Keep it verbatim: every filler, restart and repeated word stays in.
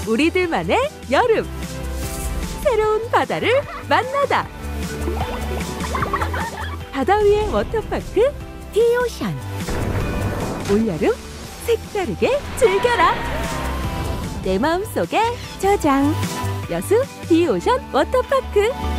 우리들만의 여름. 새로운 바다를 만나다. 바다 위의 워터파크 디오션. 올여름 색다르게 즐겨라. 내 마음속에 저장. 여수 디오션 워터파크.